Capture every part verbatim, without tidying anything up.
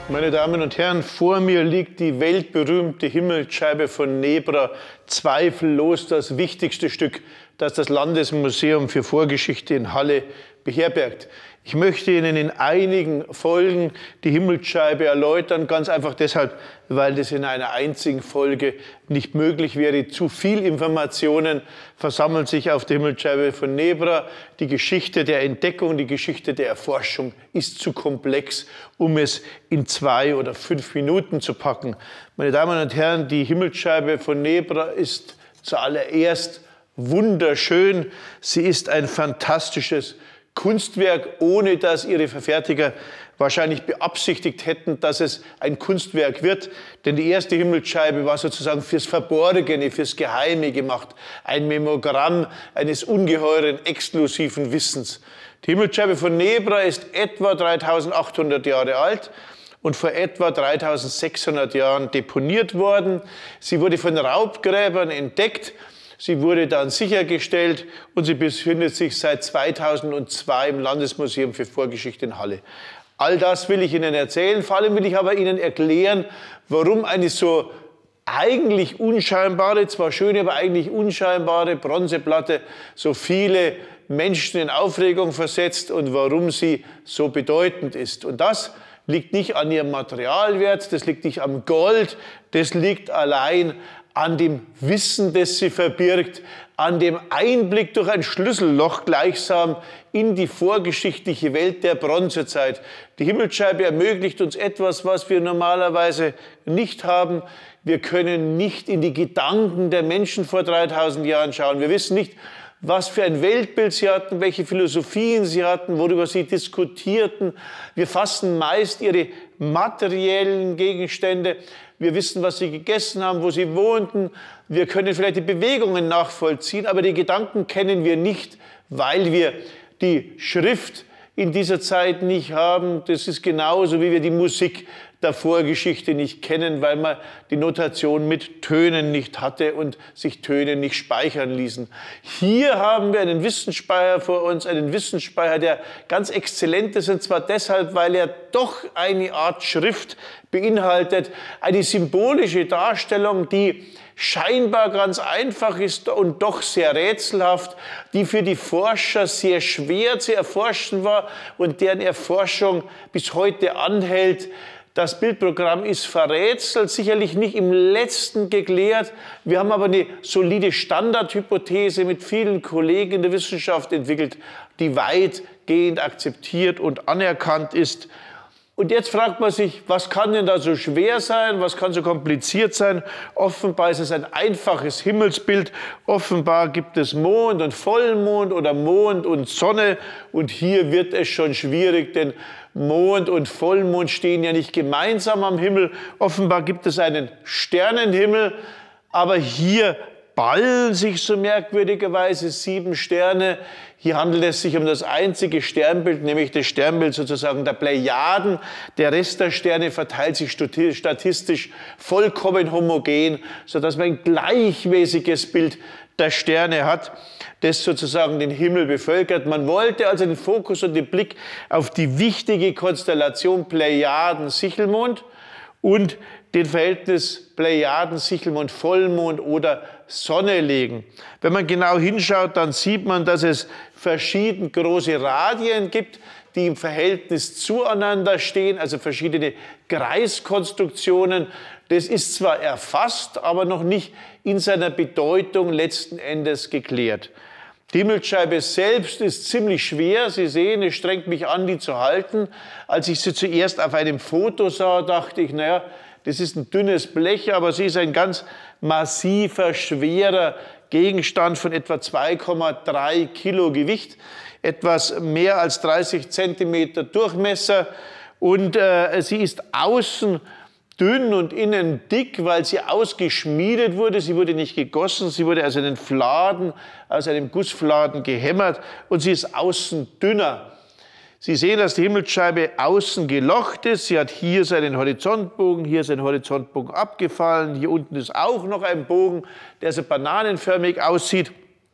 Meine Damen und Herren, vor mir liegt die weltberühmte Himmelsscheibe von Nebra, zweifellos das wichtigste Stück, das das Landesmuseum für Vorgeschichte in Halle beherbergt. Ich möchte Ihnen in einigen Folgen die Himmelsscheibe erläutern, ganz einfach deshalb, weil das in einer einzigen Folge nicht möglich wäre. Zu viel Informationen versammeln sich auf der Himmelsscheibe von Nebra. Die Geschichte der Entdeckung, die Geschichte der Erforschung ist zu komplex, um es in zwei oder fünf Minuten zu packen. Meine Damen und Herren, die Himmelsscheibe von Nebra ist zuallererst wunderschön. Sie ist ein fantastisches Kunstwerk, ohne dass ihre Verfertiger wahrscheinlich beabsichtigt hätten, dass es ein Kunstwerk wird. Denn die erste Himmelsscheibe war sozusagen fürs Verborgene, fürs Geheime gemacht. Ein Memogramm eines ungeheuren, exklusiven Wissens. Die Himmelsscheibe von Nebra ist etwa dreitausendachthundert Jahre alt und vor etwa dreitausendsechshundert Jahren deponiert worden. Sie wurde von Raubgräbern entdeckt. Sie wurde dann sichergestellt und sie befindet sich seit zweitausendzwei im Landesmuseum für Vorgeschichte in Halle. All das will ich Ihnen erzählen, vor allem will ich aber Ihnen erklären, warum eine so eigentlich unscheinbare, zwar schöne, aber eigentlich unscheinbare Bronzeplatte so viele Menschen in Aufregung versetzt und warum sie so bedeutend ist. Und das liegt nicht an ihrem Materialwert, das liegt nicht am Gold, das liegt allein an dem Wissen, das sie verbirgt, an dem Einblick durch ein Schlüsselloch gleichsam in die vorgeschichtliche Welt der Bronzezeit. Die Himmelsscheibe ermöglicht uns etwas, was wir normalerweise nicht haben. Wir können nicht in die Gedanken der Menschen vor dreitausend Jahren schauen. Wir wissen nicht, was für ein Weltbild sie hatten, welche Philosophien sie hatten, worüber sie diskutierten. Wir fassen meist ihre materiellen Gegenstände. Wir wissen, was sie gegessen haben, wo sie wohnten. Wir können vielleicht die Bewegungen nachvollziehen, aber die Gedanken kennen wir nicht, weil wir die Schrift in dieser Zeit nicht haben. Das ist genauso, wie wir die Musik der Vorgeschichte nicht kennen, weil man die Notation mit Tönen nicht hatte und sich Töne nicht speichern ließen. Hier haben wir einen Wissensspeicher vor uns, einen Wissensspeicher, der ganz exzellent ist, und zwar deshalb, weil er doch eine Art Schrift beinhaltet, eine symbolische Darstellung, die scheinbar ganz einfach ist und doch sehr rätselhaft, die für die Forscher sehr schwer zu erforschen war und deren Erforschung bis heute anhält. Das Bildprogramm ist verrätselt, sicherlich nicht im letzten geklärt. Wir haben aber eine solide Standardhypothese mit vielen Kollegen in der Wissenschaft entwickelt, die weitgehend akzeptiert und anerkannt ist. Und jetzt fragt man sich, was kann denn da so schwer sein, was kann so kompliziert sein? Offenbar ist es ein einfaches Himmelsbild, offenbar gibt es Mond und Vollmond oder Mond und Sonne und hier wird es schon schwierig, denn Mond und Vollmond stehen ja nicht gemeinsam am Himmel. Offenbar gibt es einen Sternenhimmel, aber hier ballen sich so merkwürdigerweise sieben Sterne. Hier handelt es sich um das einzige Sternbild, nämlich das Sternbild sozusagen der Plejaden. Der Rest der Sterne verteilt sich statistisch vollkommen homogen, sodass man ein gleichmäßiges Bild der Sterne hat, das sozusagen den Himmel bevölkert. Man wollte also den Fokus und den Blick auf die wichtige Konstellation Plejaden-Sichelmond und den Verhältnis Plejaden, Sichelmond, Vollmond oder Sonne legen. Wenn man genau hinschaut, dann sieht man, dass es verschieden große Radien gibt, die im Verhältnis zueinander stehen, also verschiedene Kreiskonstruktionen. Das ist zwar erfasst, aber noch nicht in seiner Bedeutung letzten Endes geklärt. Die Himmelsscheibe selbst ist ziemlich schwer. Sie sehen, es strengt mich an, die zu halten. Als ich sie zuerst auf einem Foto sah, dachte ich, naja, das ist ein dünnes Blech, aber sie ist ein ganz massiver, schwerer Gegenstand von etwa zwei Komma drei Kilo Gewicht, etwas mehr als dreißig Zentimeter Durchmesser und äh, sie ist außen dünn und innen dick, weil sie ausgeschmiedet wurde. Sie wurde nicht gegossen, sie wurde aus einem Fladen, aus einem Gussfladen gehämmert und sie ist außen dünner. Sie sehen, dass die Himmelsscheibe außen gelocht ist. Sie hat hier seinen Horizontbogen, hier ist ein Horizontbogen abgefallen. Hier unten ist auch noch ein Bogen, der so bananenförmig aussieht.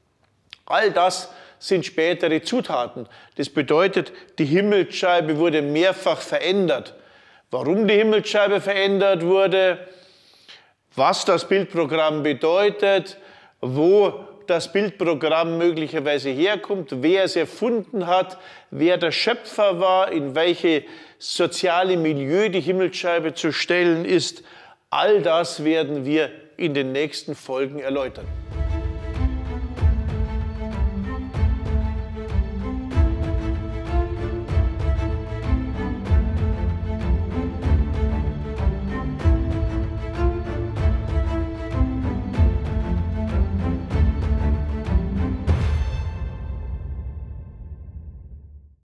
All das sind spätere Zutaten. Das bedeutet, die Himmelsscheibe wurde mehrfach verändert. warum die Himmelsscheibe verändert wurde, was das Bildprogramm bedeutet, wo das Bildprogramm möglicherweise herkommt, wer es erfunden hat, wer der Schöpfer war, in welche soziale Milieu die Himmelsscheibe zu stellen ist. All das werden wir in den nächsten Folgen erläutern.